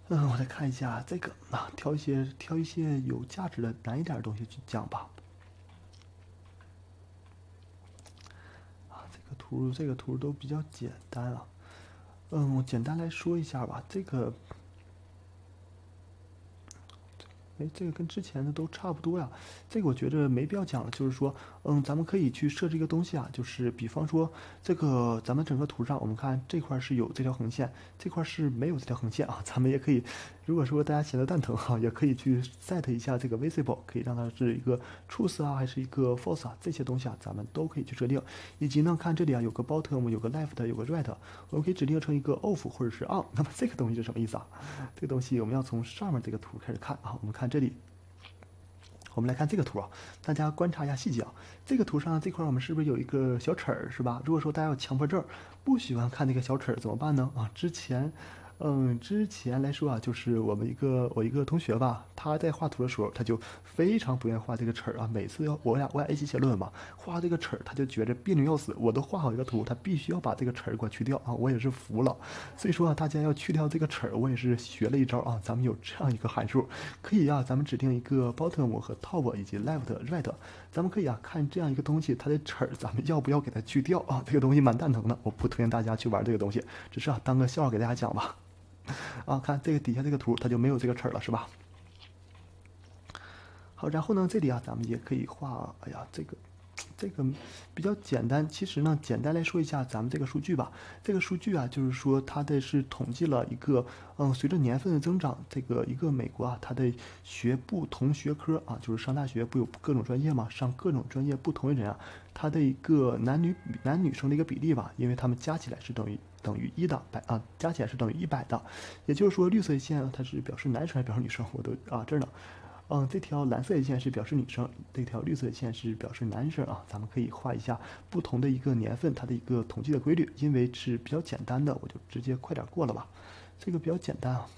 我来看一下这个啊，挑一些有价值的难一点的东西去讲吧。啊，这个图都比较简单啊。我简单来说一下吧。这个跟之前的都差不多呀。这个我觉着没必要讲了，就是说，咱们可以去设置一个东西啊，就是比方说，这个咱们整个图上，我们看这块是有这条横线，这块是没有这条横线啊。咱们也可以，如果说大家嫌得蛋疼哈，也可以去 set 一下这个 visible，可以让它是一个 truth 啊，还是一个 false 啊，这些东西啊，咱们都可以去设定。以及呢，看这里啊，有个 bottom，有个 left，有个 right，我们可以指定成一个 off 或者是 on。那么这个东西是什么意思啊？这个东西我们要从上面这个图开始看啊。我们看这里，我们来看这个图啊，大家观察一下细节啊。这个图上这块我们是不是有一个小齿儿，是吧？如果说大家有强迫症，不喜欢看那个小齿儿怎么办呢？啊，之前来说啊，就是我一个同学吧，他在画图的时候，他就非常不愿意画这个齿儿啊。每次我俩一起写论文嘛，画这个齿儿，他就觉着别扭要死。我都画好一个图，他必须要把这个齿儿给我去掉啊，我也是服了。所以说啊，大家要去掉这个齿儿，我也是学了一招啊。咱们有这样一个函数，可以啊，咱们指定一个 bottom 和 top 以及 left right，咱们可以啊看这样一个东西，它的齿儿咱们要不要给它去掉啊？这个东西蛮蛋疼的，我不推荐大家去玩这个东西，只是啊当个笑话给大家讲吧。啊，看这个底下这个图，它就没有这个齿儿了，是吧？好，然后呢，这里啊，咱们也可以画，哎呀，这个比较简单。其实呢，简单来说一下咱们这个数据吧。这个数据啊，就是说它的是统计了一个，随着年份的增长，这个一个美国啊，它的学不同学科啊，就是上大学不有各种专业嘛，上各种专业不同的人啊，他的一个男女生的一个比例吧，因为他们加起来是等于一的加起来是等于100的。也就是说，绿色线它是表示男生还是表示女生？我都这儿呢。这条蓝色的线是表示女生，这条绿色的线是表示男生啊。咱们可以画一下不同的一个年份，它的一个统计的规律。因为是比较简单的，我就直接快点过了吧。这个比较简单啊。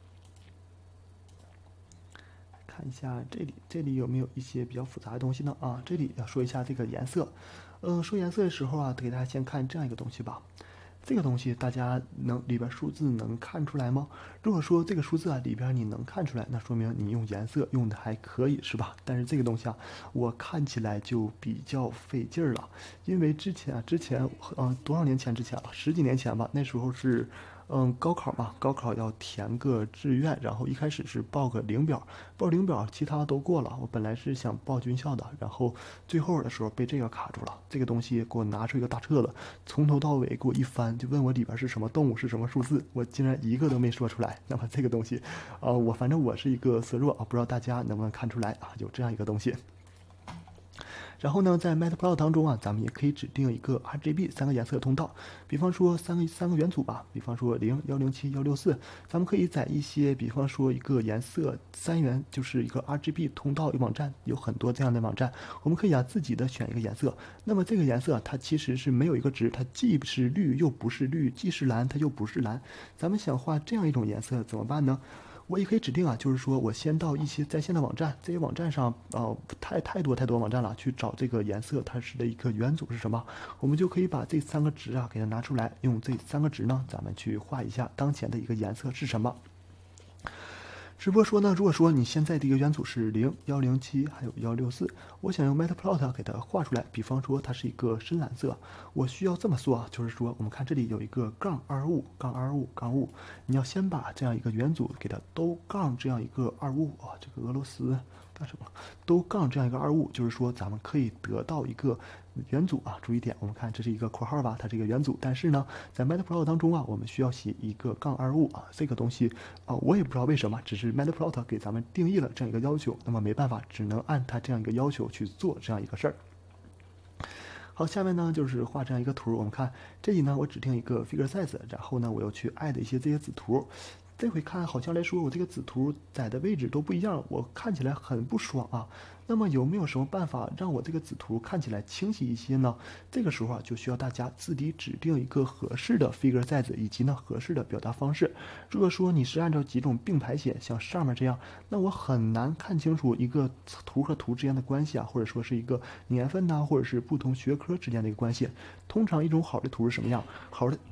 看一下这里有没有一些比较复杂的东西呢？啊，这里要说一下这个颜色。说颜色的时候啊，给大家先看这样一个东西吧。这个东西大家里边数字能看出来吗？如果说这个数字啊里边你能看出来，那说明你用颜色用的还可以，是吧？但是这个东西啊，我看起来就比较费劲儿了。因为之前多少年前之前了，十几年前吧，那时候是高考嘛，高考要填个志愿，然后一开始是报个零表，报零表，其他都过了。我本来是想报军校的，然后最后的时候被这个卡住了。这个东西给我拿出一个大册子，从头到尾给我一翻，就问我里边是什么动物，是什么数字，我竟然一个都没说出来。那么这个东西，反正我是一个色弱啊，不知道大家能不能看出来啊？有这样一个东西。然后呢，在 Matplotlib 当中啊，咱们也可以指定一个 RGB 3个颜色通道，比方说三个元组吧，比方说0、107、164，咱们可以在一些，比方说一个颜色3元，就是一个 RGB 通道网站，有很多这样的网站，我们可以自己的选一个颜色。那么这个颜色它其实是没有一个值，它既是绿又不是绿，既是蓝它又不是蓝。咱们想画这样一种颜色怎么办呢？我也可以指定啊，就是说我先到一些在线的网站，这些网站上太多网站了，去找这个颜色它是的一个元组是什么，我们就可以把这3个值啊给它拿出来，用这3个值呢，咱们去画一下当前的一个颜色是什么。只不过说呢，如果说你现在的一个元组是0、107还有164，我想用 Matplot 给它画出来，比方说它是一个深蓝色，我需要这么做啊，就是说我们看这里有一个杠25，你要先把这样一个元组给它都杠这样一个25啊，这个俄罗斯干什么？都杠这样一个25，就是说咱们可以得到一个元组啊。注意点，我们看这是一个括号吧，它是一个元组，但是呢，在 Matplot 当中啊，我们需要写一个杠25啊，这个东西我也不知道为什么，只是 Matplot 给咱们定义了这样一个要求，那么没办法，只能按它这样一个要求去做这样一个事儿。好，下面呢就是画这样一个图，我们看这里呢，我指定一个 figure size，然后呢，我又去 add 一些这些子图。这回看好像来说，我这个子图载的位置都不一样，我看起来很不爽啊。那么有没有什么办法让我这个子图看起来清晰一些呢？这个时候啊，就需要大家自己指定一个合适的 figure size，以及呢合适的表达方式。如果说你是按照几种并排写，像上面这样，那我很难看清楚一个图和图之间的关系啊，或者说是一个年份呐，或者是不同学科之间的一个关系。通常一种好的图是什么样？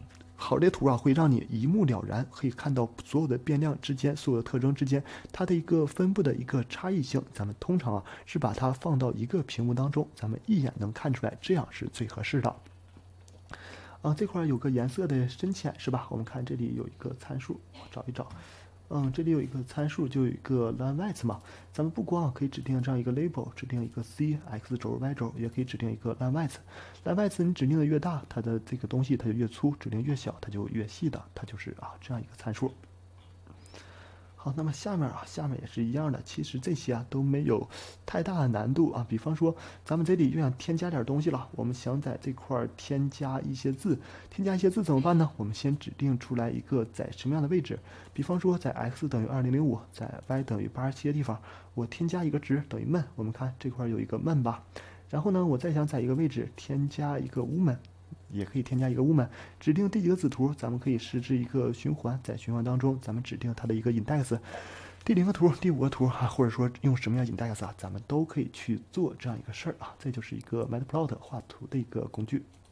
好的图啊，会让你一目了然，可以看到所有的变量之间、所有的特征之间它的一个分布的一个差异性。咱们通常啊是把它放到一个屏幕当中，咱们一眼能看出来，这样是最合适的。这块有个颜色的深浅是吧？我们看这里有一个参数，我找一找。这里有一个参数，就有一个 line width 嘛。咱们不光可以指定这样一个 label， 指定一个 c x 轴 y 轴，也可以指定一个 line width。line width 你指定的越大，它的这个东西它就越粗；指定越小，它就越细的。它就是这样一个参数。好，那么下面也是一样的，其实这些都没有太大的难度比方说，咱们这里又想添加点东西了，我们想在这块添加一些字，怎么办呢？我们先指定出来一个在什么样的位置，比方说在 x 等于2005，在 y 等于87的地方，我添加一个值等于闷，我们看这块有一个闷吧，然后呢，我再想在一个位置添加一个woman。也可以添加一个 woman， 指定第几个子图，咱们可以设置一个循环，在循环当中，咱们指定它的一个 index， 第0个图、第5个图或者说用什么样 index咱们都可以去做这样一个事儿这就是一个 matplot 画图的一个工具。